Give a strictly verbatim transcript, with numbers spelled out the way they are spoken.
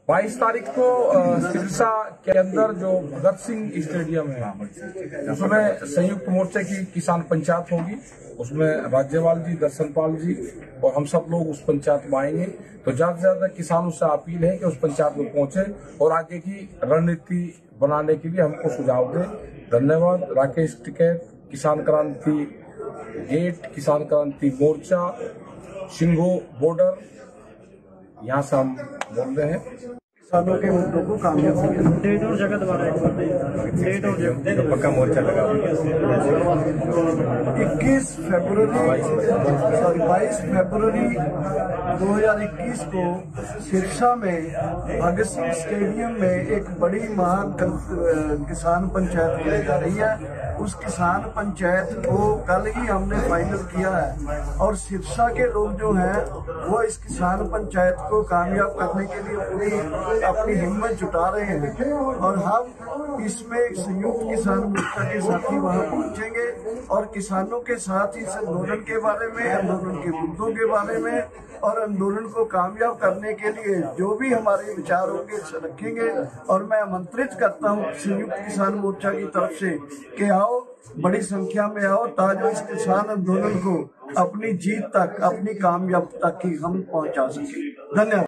बाईस तारीख को सिरसा के अंदर जो भगत सिंह स्टेडियम है उसमें संयुक्त मोर्चे की किसान पंचायत होगी। उसमें राज्यपाल जी, दर्शनपाल जी और हम सब लोग उस पंचायत में आएंगे। तो ज्यादा से ज्यादा किसानों से अपील है कि उस पंचायत में पहुंचे और आगे की रणनीति बनाने के लिए हमको सुझाव दें। धन्यवाद। राकेश टिकैत, किसान क्रांति गेट, किसान क्रांति मोर्चा, सिंघो बॉर्डर, यहाँ से हम बोल रहे हैं। किसानों के मुद्दों को कामयाब डेट और जगह दोबारा डेट और जगह पक्का मोर्चा लगा इक्कीस फरवरी सॉरी बाईस फरवरी दो हज़ार इक्कीस को सिरसा में भगत सिंह स्टेडियम में एक बड़ी महान किसान पंचायत होने जा रही है। उस किसान पंचायत को कल ही हमने फाइनल किया है और सिरसा के लोग जो हैं वो इस किसान पंचायत को कामयाब करने के लिए पूरी अपनी हिम्मत जुटा रहे हैं और हम इसमें संयुक्त किसान मोर्चा के साथी वहां पहुंचेंगे और किसानों के साथ इस आंदोलन के बारे में, आंदोलन के मुद्दों के बारे में और आंदोलन को कामयाब करने के लिए जो भी हमारे विचार होंगे रखेंगे। और मैं आमंत्रित करता हूं संयुक्त किसान मोर्चा की तरफ से कि आओ, बड़ी संख्या में आओ ताकि इस किसान आंदोलन को अपनी जीत तक, अपनी कामयाब तक ही हम पहुंचा सकें। धन्यवाद।